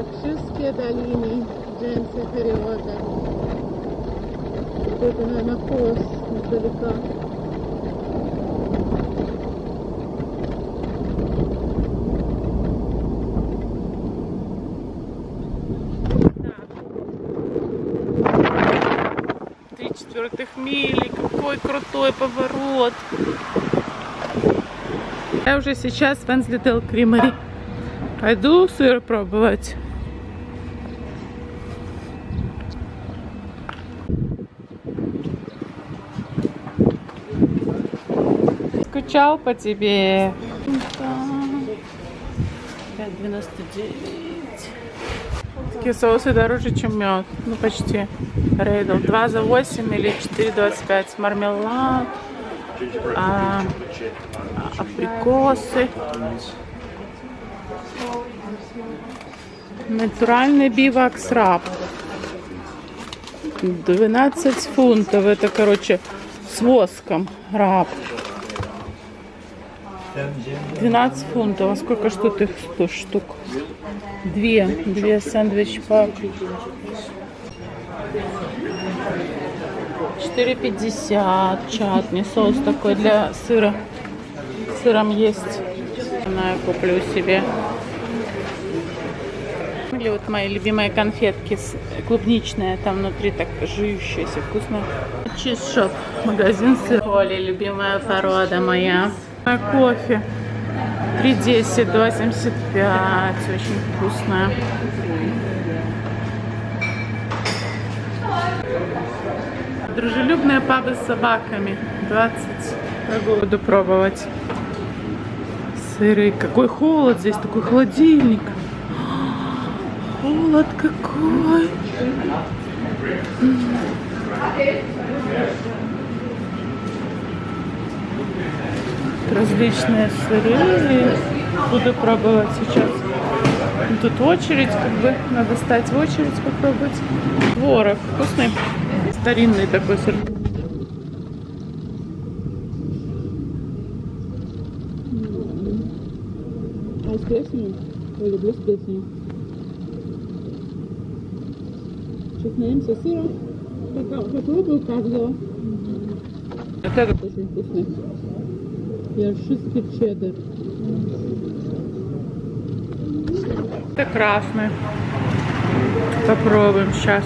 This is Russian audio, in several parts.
Якширские долины, Джеймса периода. Вот это, наверное, Фос издалека. Три четвертых мили, какой крутой поворот. Я уже сейчас в Венслидейл Кримери. Пойду сыр пробовать. Скучал по тебе. 5,99. Такие соусы дороже, чем мед. Ну почти. Рейдл 2 за 8 или 4,25. Мармелад. Абрикосы. Натуральный бивакс раб. 12 фунтов. Это, короче, с воском раб. 12 фунтов. А сколько штук их? 100 штук. Две сэндвич пак. 4,50. Чатни. Соус такой для сыра. С сыром есть. Я куплю себе. Или вот мои любимые конфетки клубничные. Там внутри так жующиеся, вкусно. Чизшоп. Магазин сыр. Оли, любимая порода моя. Кофе. 3,10, 2,75. Очень вкусная. Дружелюбные пабы с собаками. 20. Буду пробовать. Сыры. Какой холод здесь, такой холодильник. Холод какой. Различные сыры. Буду пробовать сейчас. Тут очередь, как бы надо стать в очередь попробовать. Творог вкусный. Старинный такой сыр. А с плесенью? Я люблю с плесенью. Сейчас наемся сыра. Попробую каждого. Вот этот очень вкусный. Йоркширский чеддер. Это красный. Попробуем сейчас.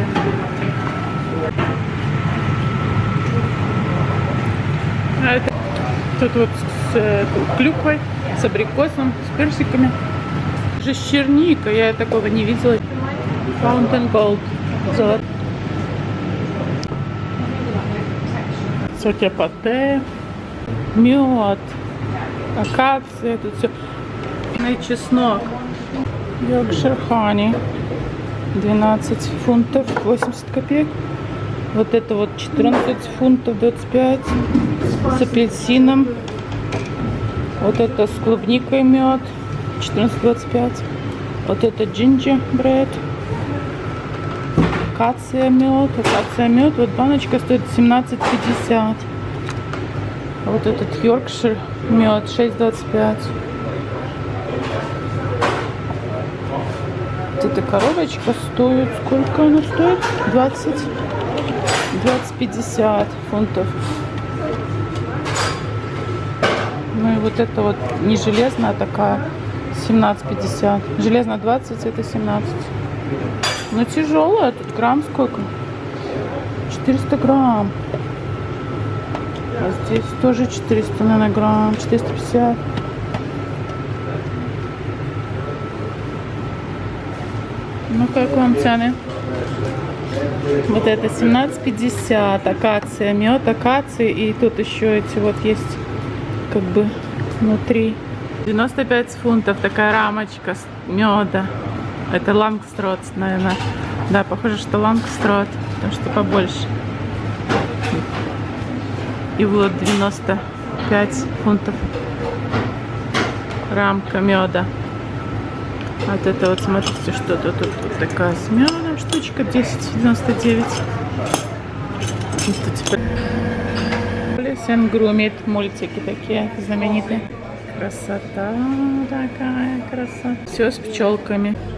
А это тут вот с клюквой, с абрикосом, с персиками. Же с черникой, я такого не видела. Fountain Gold. Золото. Сотя-пате. Мед. Акация. Тут все. И чеснок. Йоркшир Хани. 12 фунтов 80 копеек. Вот это вот 14 фунтов 25 с апельсином. Вот это с клубникой мед 14,25. Вот это джинджер бред. Акация мед. Вот баночка стоит 17,50. Вот этот Йоркшир мед 6,25. Вот эта коробочка стоит, сколько она стоит? 20-50 фунтов. Ну и вот это вот не железная, а такая 17,50. Железная 20, это 17. Но тяжелая, тут грамм сколько? 400 грамм. А здесь тоже 400, наверное, грамм, 450. Ну, как вам цены? Вот это 17,50. Акация, мед, акации. И тут еще эти вот есть, как бы, внутри. 95 фунтов такая рамочка с меда. Это Лангстрот, наверное. Да, похоже, что Лангстрот, потому что побольше. И вот 95 фунтов рамка меда. Вот это вот, смотрите, что-то тут вот такая с медом штучка, 10,99. Сенгрумит, мультики такие знаменитые. Красота такая, красота. Все с пчелками.